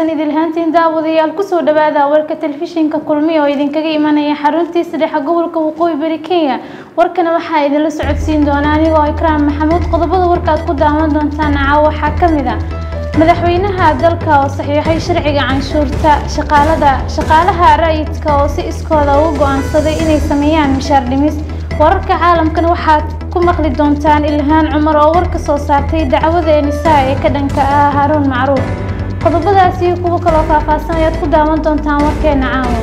wanaagsan idil ahaantiin daawadayaal ku soo dhawaada warka telefishinka kulmiye oo idinkaga imanaya xaruntiisa dhexe gobolka Waqooyi Bari Kenya warkana waxa idin la socodsiin doona anigoo Ikraam Maxamuud qodobada warka aad ku daawan doontaan waxa kamid ah madaxweynaha dalka oo saxiixay sharciga canshuurta shaqaalaha rayidka oo si iskooda u go'aansaday inay sameeyaan mishaar dhimis wararka caalamkana waxaad ku maqli doontaan Ilhaan Cumar oo warka soo saartay dacwada nisaa ee ka dhanka ah Harun Macruuf qodobadaasi kuwa kale oo faahfaahsan ayaad ku daawan doontaan warkeena caawa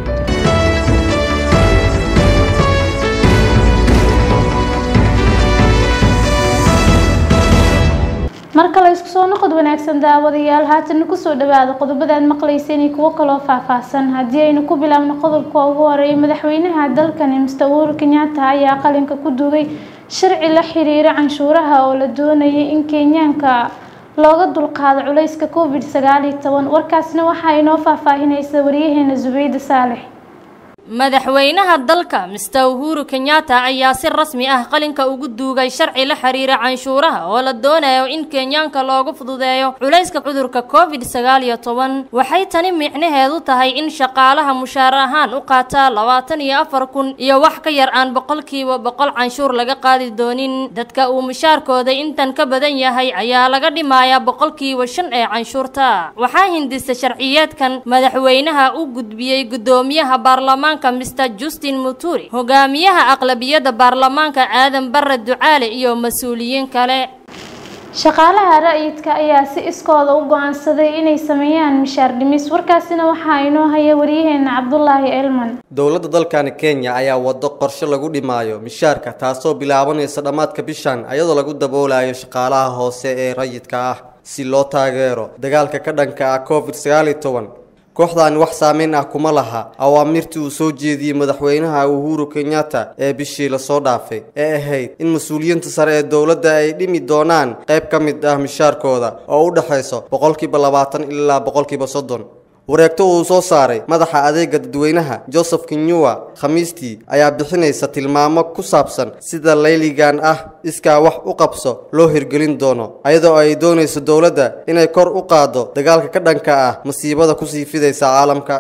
marka la isku soo noqod wanaagsan daawadayaal haatan ku soo dhawaada qodobada aad maqlayseen kuwa kale oo faahfaahsan hadii aynu ku bilaabno qodobka ugu horeeya madaxweynaha dalkan Mr. Uhuru Kenyatta ayaa qalinka ku duugay sharci la xiriira canshuuraha oo la doonayay in Kenyaanka looga dulqaado culayska COVID-19 warkaasna waxa inoo faahfaahinaysa wariyaheena Zubayda Saalix madaxweynaha dalka Mr. Uhuru Kenyatta ayaa si rasmi ah qalinka ugu duugay sharci la xiriira canshuuraha oo la doonayo in Kenyaanka loogu fududeeyo culayska cudurka COVID-19 waxay tani micnaheedu tahay in shaqaalaha mushaar ahaan u qaata 24,000 iyo wax ka yar aan 100% canshuur laga qaadi doonin dadka uu mushaarkooda intan ka badan yahay ayaa laga dhimayaa 5% ee canshuurta waxaa hindisa sharciyeedkan madaxweynaha u gudbiyay gudoomiyaha baarlamaanka Mr. Justin Muturi hogaamiyaha aqlabiyada baarlamaanka Aadan Barre Ducaale iyo mas'uuliyiin kale shaqaalaha rayidka ayaa si iskooda u go'aansaday inay sameeyaan mishaar dhimis warkaasina waxa inoo haya wariyaheena Cabdullaahi Elman dawladda dalkan Kenya ayaa wado qorshe lagu dhimaayo mishaarka taasoo bilaabanaysa dhamaadka bishan iyadoo lagu daboolayo shaqaalaha hoose ee rayidka ah si loo taageero dagaalka ka dhanka ah COVID-19 kooxdan wax saameyn ah kuma laha awaamirtii uu soo jeediyay madaxweynaha Uhuru Kenyatta ee bishii la soo dhaafay ee ahayd in mas'uuliyiinta sare ee dawladda ay dhimi doonaan qayb ka mid ah mishaarkooda oo u dhaxayso 20% ilaa 30% wareegto uu soo saaray madaxa adeega dadweynaha Joseph Kinyua Khamiistii ayaa bixinaysa tilmaamo ku saabsan sida layligan ah iska wax u qabso loo hirgelin doono ayadoo ay doonayso dawladda inay kor u qaado dagaalka ka dhanka ah masiibada ku sii fidaysa caalamka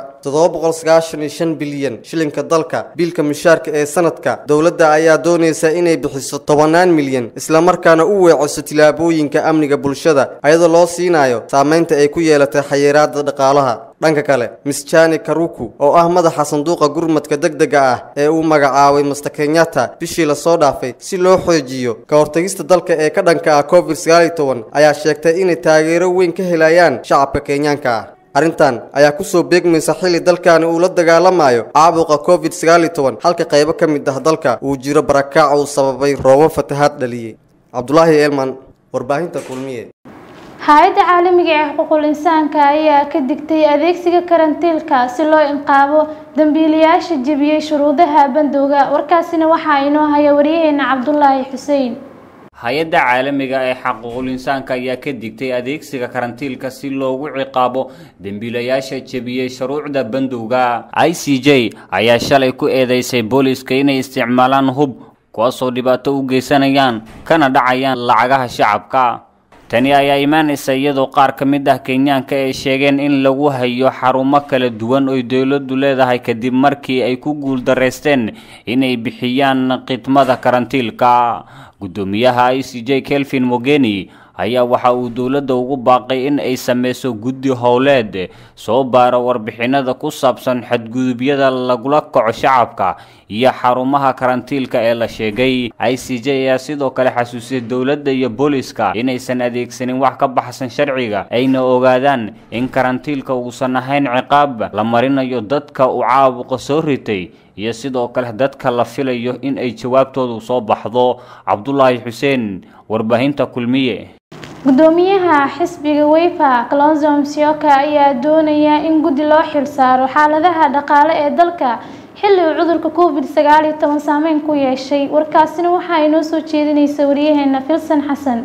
795 bilyan shilinka dalka biilka mishaarka ee sanadka dawladda ayaa doonaysa inay bixiso 10 milyan isla markaana u weeciso tilaabooyinka amniga bulshada ayadoo loo siinayo saameynta ay ku yeelatay xayiraadda dhaqaalaha dhanka kale Mischani Karuku oo ah madaxa sanduuqa gurmadka degdega ah ee uu magacaabay Mr. Kenyatta bishii la soo dhaafay si loo xoojiyo ka hortagista dalka ee ka dhanka ah COVID-19 ayaa sheegtay inay taageero weyn ka helayaan shacabka Kenyaanka arrintan ayaa ku soo beegmaysa xilli dalkan uu la dagaalamayo caabuqa COVID-19 halka qaybo ka mid ah dalka uu jiro barakac uu sababay roobab fatahaad dhaliyay Cabdullaahi Elman warbaahinta kulmiye hay'adda caalamiga ee xuquuqul insaanka ayaa ka digtay adeegsiga karantiilka si loo inqaabo dambiilayaasha jabiyay shuruudaha bandowga warkaasina waxa inoo haya wariyaheena Cabdullaahi Xuseen hay'adda caalamiga ee xuquuqul insaanka ayaa ka digtay adeegsiga karantiilka si loogu ciqaabo dambiilayaasha jabiyay shuruucda bandowga ICJ ayaa shalay ku eedeysay booliska inay isticmaalaan hub kuwaasoo dhibaato u geysanayaan kana dhacayaan lacagaha shacabka tani ayaa imaanaysa iyadoo qaar ka mid ah Kenyaanka ay sheegeen in lagu hayo xarumo kala duwan oo dawladdu leedahay kadib markii ay ku guuldareysteen inay bixiyaan khidmada karantiilka gudoomiyaha ICJ Kelvin Mogeni ayaa waxa uu dawladda ugu baaqay in ay sameyso guddi howleed soo baara warbixinada ku saabsan xadgudubyada lagula kaco shacabka iyo xarumaha karantiilka ee la sheegay ICJ ayaa sidoo kale xasuusiyay dawladda iyo booliska inaysan adeegsanin wax ka baxsan sharciga ayna ogaadaan in karantiilka uusan ahayn ciqaab la marinayo dadka uu caabuqa soo ritay iyo sidoo kale dadka la filayo in ay jawaabtoodu soo baxdo Cabdullaahi Xuseen warbaahinta kulmiye gudoomiyaha xisbiga Wiper Kalonzo Musyoka ayaa doonaya in guddi loo xil saaro xaaladaha dhaqaale ee dalka xilli uu cudurka COVID-19 saameyn ku yeeshay warkaasina waxa inoo soo jeedinaysa wariyaheena Filsan Xasan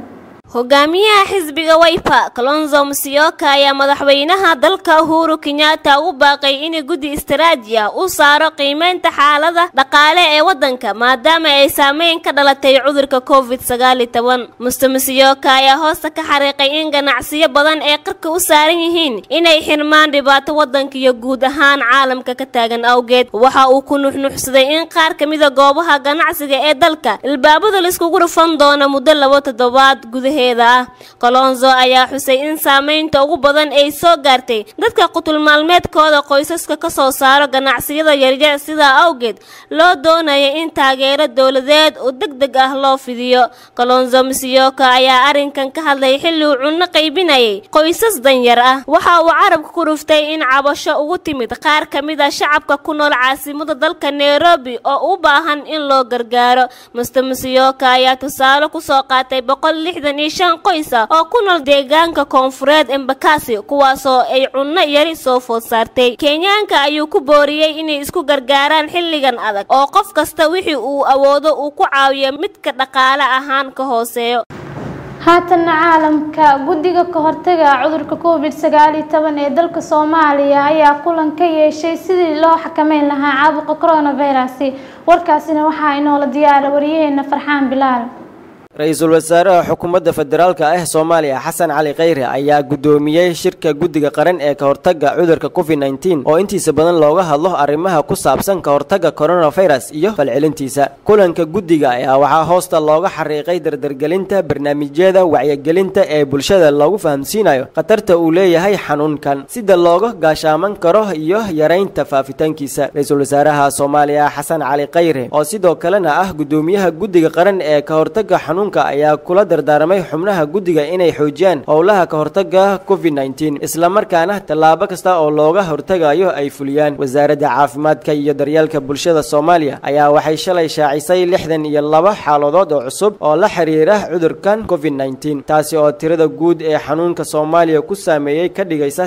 hogaamiyaha xisbiga Wiper Kalonzo Musyoka ayaa madaxweynaha dalka Uhuru Kenyatta u baaqay in guddi istiraatiiji ah uu saaro qiimeynta xaaladda dhaqaale ee wadanka maadaama ay saameyn ka dhalatay cudurka COVID-19. Musyoka ayaa hoosta ka xariiqay in ganacsiyo badan ay qarka u saaran yihiin inay xirmaan dhibaato wadanka iyo guud ahaan caalamka ka taagan awgeed. Waxa uu ku nuuxnuuxsaday in qaar ka mid ah goobaha ganacsiga ee dalka albaabada la iskugu rufan doono muddo 2 toddobaad gudaheeda. Kalonzo ayaa xusay in saameynta ugu badan ay soo gaartay dadka qutul maalmeedkooda qoysaska ka soo saaro ganacsiyada yaryar sida awgeed loo doonayo in taageero dawladeed oo degdeg ah loo fidiyo. Kalonzo Musyoka ayaa arrinkan ka hadlay xilli uu cunno qaybinayay qoysas danyar ah. Waxa uu carabka ku ruftay in cabasho ugu timid qaar ka mid ah shacabka ku nool caasimadda dalka Nairobi oo u baahan in loo gargaaro. Musyoka ayaa tusaale ku soo qaatay 165 qoys oo ku nool deegaanka koonfureed Embakasi kuwaasoo ay cunno yari soo food saartay. Kenyaanka ayuu ku booriyay inay isku gargaaraan xilligan adag oo qof kasta wixii uu awoodo uu ku caawiyo midka dhaqaale ahaan ka hooseeyo. haatan caalamka guddiga ka hortagga cudurka COVID-19 ee dalka Soomaaliya ayaa kulan ka yeeshay sidii loo xakameyn lahaa caabuqa coronavirus. warkaasina waxa inoo la diyaariyay wariyaheena Farxaan Bilaal. Ra'iisul Wasaaraha Xukuumadda Federaalka ah Soomaaliya Xasan Cali Khayre ayaa gudoomiyay shirka guddiga qaran ee ka hortagga cudurka COVID-19 oo intiisa badan looga hadlo arrimaha ku saabsan ka hortagga coronavirus iyo falcelintiisa. Kulanka guddiga ayaa waxaa hoosta looga xariiqay dardargelinta barnaamijyada wacyigelinta ee bulshada lagu fahamsiinayo khatarta uu leeyahay xanuunkan sida looga gaashaaman karo iyo yareynta faafitaankiisa. Ra'iisul Wasaaraha Soomaaliya Xasan Cali Khayre oo sidoo kalena ah gudoomiyaha guddiga qaran ee ka hortagga ayaa kula dardaarmay xubnaha guddiga inay xoojiyaan howlaha ka hortagga COVID-19 isla markaana tallaabo kasta oo looga hortagayo ay fuliyaan. Wasaaradda Caafimaadka iyo Daryeelka Bulshada Soomaaliya ayaa waxay shalay shaacisay 62 xaaladood oo cusub oo la xiriira cudurkan COVID-19 taasi oo tirada guud ee xanuunka Soomaaliya ku saameeyay ka dhigaysa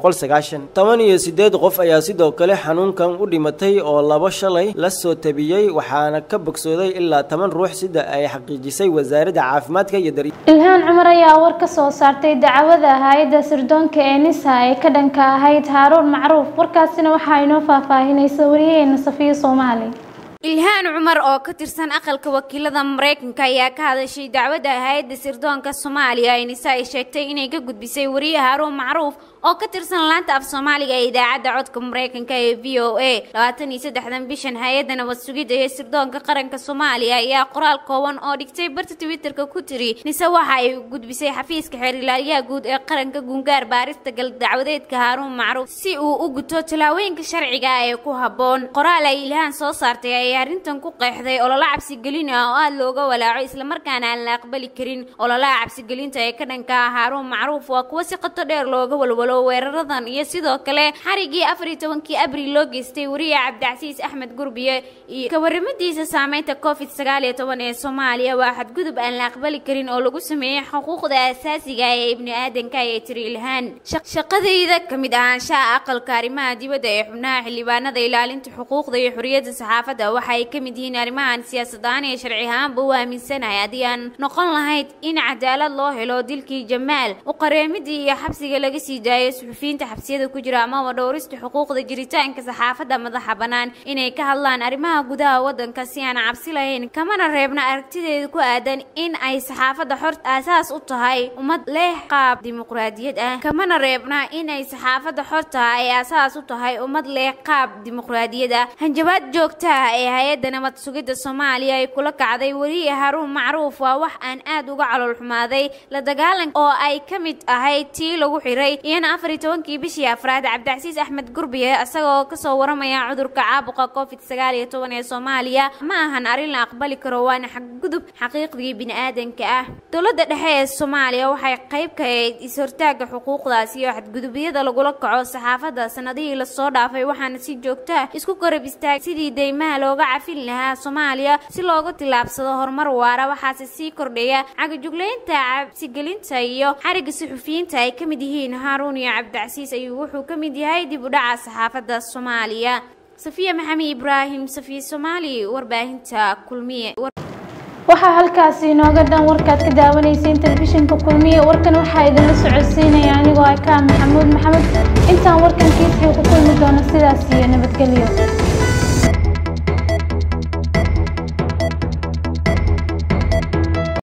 398. 18 qof ayaa sidoo kale xanuunkan u dhimatay oo 2 shalay la soo tabiyay waxaana ka bogsooday ilaa 10 ruux sida ay xaqiijisay wasaaradda caafimaadka iyo Ilhaan Cumar ayaa war ka soo saartay dacwada hay'adda sirdoonka ee NISA ee ka dhanka ahayd Haaruun Macruuf. warkaasina waxa inoo faahfaahinaysa wariyaheena Safiya Soomaali. Ilhaan Cumar oo ka tirsan aqalka wakiilada Mareykanka ayaa ka hadashay dacwada hay'adda sirdoonka Soomaaliya ee NISA ay sheegtay inay ka gudbisay wariyaha Haaruun Macruuf oo ka tirsan laanta af Soomaaliga ee idaacadda codka Mareykanka ee VOA. 23 bishan hay'adda nabad sugidda ee sirdoonka qaranka Soomaaliya ayaa qoraal kooban oo dhigtay barta Twitterka ku tiri NISA waxa ay gudbisay xafiiska xeer ilaaliyaha guud ee qaranka gungaar baarista gal dacwadeedka Haaruun Macruuf si uu u guto talaabooyinka sharciga ah ee ku habboon. qoraal ay Ilhaan soo saartay ay arrintan ku qeexday olole cabsi gelin ah oo aad looga walaaco isla markaana aan la aqbali karin. ololaha cabsi gelinta ee ka dhanka ah Haaruun Macruuf waa kuwa si qoto dheer looga walwalo weeraradan iyo sidoo kale xarigii 14 Abriil loo geystay wariyaha Cabdicasiis Axmed Gurbiye iyo ka warramadiisa saameynta COVID-19 ee Soomaaliya waa xadgudub aan la aqbali karin oo lagu sameeyay xuquuqda aasaasiga ah ee ibni'aadanka ee tiri Ilhaan. shaqadayda kamid ahaanshaha aqalka arrimaha dibadda ee xubnaha xildhibaanada ilaalinta xuquuqda iyo xorriyadda saxaafadda waxay ka mid yihiin arrimahan siyaasadaan ee sharci ahaanba u aaminsanahay haddii aan noqon lahayd in cadaalad loo helo dilkii Jamaal u qareemidii iyo xabsiga laga sii daayay suxufiyiinta xabsiyada ku jira ama dhowrista xuquuqda jiritaanka saxaafadda madaxa banaan inay ka hadlaan arrimaha gudaha wadanka si aan cabsi lahayn kamana reebna aragtideeda ku aadan in ay saxaafadda xor aasaas u tahay ummad leh qaab dimuqraadiyad ah kamana reebna in ay saxaafadda xorta ay aasaas u tahay ummad leh qaab dimuqraadiyad ah. hanjabaad joogta ah ee hay'adda nabad sugidda Soomaaliya ay kula kacday wariyaha Haaruun Macruuf waa wax aan aad uga calool xumaaday la dagaalanka oo ay ka mid ahayd tii lagu xiray 14 bishii afraad Cabdicasiis Axmed Gurbiye asagoo ka soo waramaya cudurka caabuqa COVID-19 ee Soomaaliya ma ahan arrin la aqbali karo waana xadgudub xaqiiqdii bini'aadanka ah. dowladda dhexe ee Soomaaliya waxay qayb ka ahayd is-hortaagga xuquuqdaas iyo xadgudubyada lagula kaco saxaafadda sanadihii la soo dhaafay waxaana si joogto ah isku korab istaag sidii deymaha looga cafin lahaa Soomaaliya si looga tilaabsado horumar waara. waxaase sii kordhaya cagajugleynta cabsigelinta iyo xariga suxufiyiinta ay ka mid yihiin Haaruun iyo Cabdicasiis ayuu wuxuu ka mid yahay dib u dhaca saxaafadda Soomaaliya. Safiya Maxamed Ibrahim, Safiya Soomaali, warbaahinta Kulmiye. waxaa halkaasi inooga dhan warkaad ka daawanayseen telefishinka kulmiye warkan waxaa idinla socodsiinaya anigoo ah Ikraam Maxamuud Maxamed intaan warkan kiisii ku kulmi doono sidaas iyo nabadgelyo